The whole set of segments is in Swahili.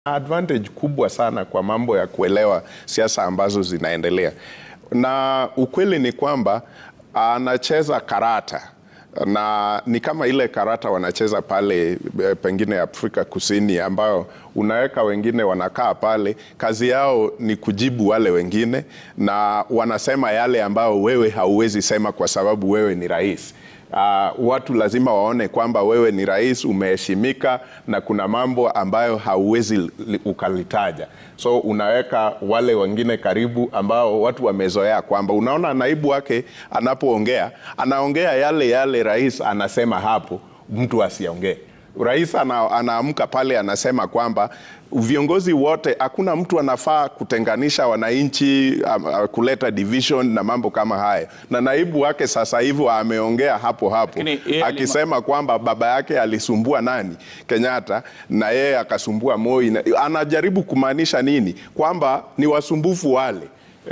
advantage kubwa sana kwa mambo ya kuelewa siasa ambazo zinaendelea. Na ukweli ni kwamba anacheza karata, na ni kama ile karata wanacheza pale pengine Afrika Kusini, ambao unaweka wengine wanakaa pale, kazi yao ni kujibu wale wengine, na wanasema yale ambao wewe hauwezi sema kwa sababu wewe ni rais. Watu lazima waone kwamba wewe ni rais, umeheshimika, na kuna mambo ambayo hauwezi ukalitaja. So unaweka wale wengine karibu ambao watu wamezoea kwamba unaona naibu wake anapoongea, anaongea yale rais anasema hapo, mtu asiongee. Rais anaamka pale anasema kwamba viongozi wote, hakuna mtu anafaa kutenganisha wananchi, kuleta division na mambo kama haya. Na naibu wake sasa hivyo ameongea hapo akisema kwamba baba yake alisumbua nani? Kenyatta, na yeye akasumbua Moi. Anajaribu kumaanisha nini? Kwamba ni wasumbufu wale,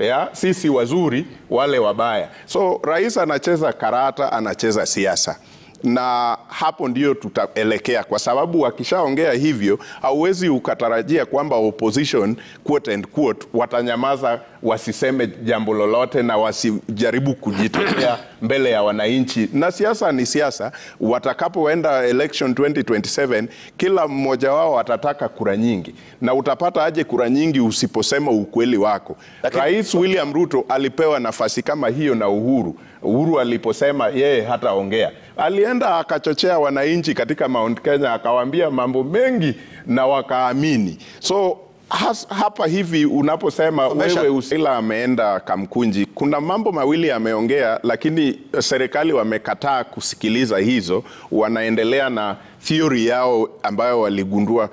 sisi wazuri, wale wabaya. So rais anacheza karata, anacheza siasa. Na hapo ndio tutaelekea, kwa sababu wakishaongea hivyo hauwezi ukatarajia kwamba opposition quote and quote watanyamaza, wasiseme jambo lolote na wasijaribu kujitetea mbele ya wananchi. Na siasa ni siasa. Watakapoenda election 2027, kila mmoja wao atataka kura nyingi, na utapata aje kura nyingi usiposema ukweli wako? Rais William Ruto alipewa nafasi kama hiyo na Uhuru aliposema yeye hataongea, alienda akachochea wananchi katika Mount Kenya, akawaambia mambo mengi na wakaamini. So hapa hivi unaposema wewe Raila ameenda Kamkunji, kuna mambo mawili ameongea, lakini serikali wamekataa kusikiliza hizo. Wanaendelea na theory yao ambayo waligundua,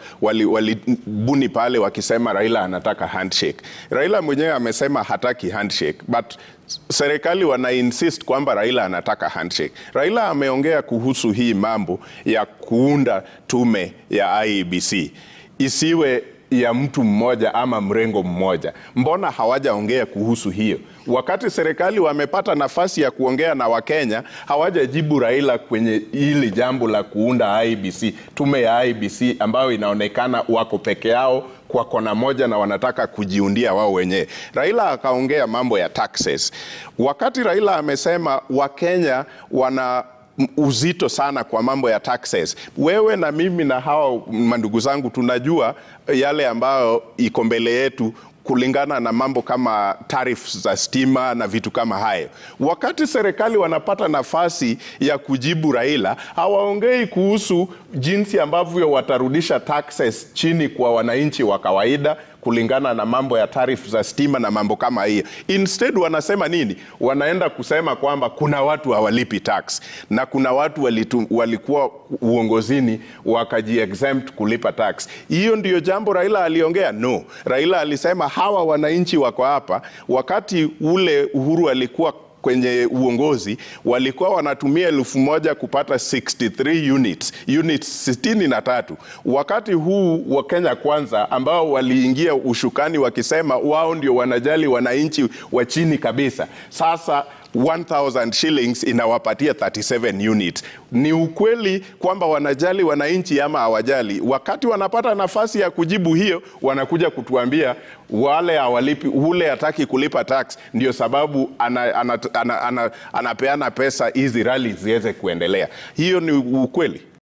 walibuni pale wakisema Raila anataka handshake. Raila mwenyewe amesema hataki handshake, but serikali wana insist kwamba Raila anataka handshake. Raila ameongea kuhusu hii mambo ya kuunda tume ya IEBC isiwe ya mtu mmoja ama mrengo mmoja. Mbona hawajaongea kuhusu hiyo? Wakati serikali wamepata nafasi ya kuongea na Wakenya, hawajajibu Raila kwenye hili jambo la kuunda IEBC, tume ya IEBC ambayo inaonekana wako peke yao kwa kona moja na wanataka kujiundia wao wenyewe. Raila akaongea mambo ya taxes. Wakati Raila amesema Wakenya wana uzito sana kwa mambo ya taxes, wewe na mimi na hao mandugu zangu tunajua yale ambayo iko mbele yetu kulingana na mambo kama tariffs za stima na vitu kama hayo. Wakati serikali wanapata nafasi ya kujibu Raila, hawaongei kuhusu jinsi ambavyo watarudisha taxes chini kwa wananchi wa kawaida kulingana na mambo ya tariff za stima na mambo kama hiyo. Instead wanasema nini? Wanaenda kusema kwamba kuna watu hawalipi tax, na kuna watu walikuwa uongozini wakaji-exempt kulipa tax. Hiyo ndiyo jambo Raila aliongea? No. Raila alisema hawa wananchi wako hapa, wakati ule Uhuru alikuwa kwenye uongozi walikuwa wanatumia 1,000 kupata 63 units 63. Wakati huu wa Kenya Kwanza ambao waliingia ushukani wakisema wao ndio wanajali wananchi wa chini kabisa, sasa 1,000 shillings inawapatia 37 units. Ni ukweli kwamba wanajali wananchi ama hawajali? Wakati wanapata nafasi ya kujibu hiyo, wanakuja kutuambia wale hawalipi, ule hataki kulipa tax, ndio sababu anapeana pesa hizi rally ziweze kuendelea. Hiyo ni ukweli?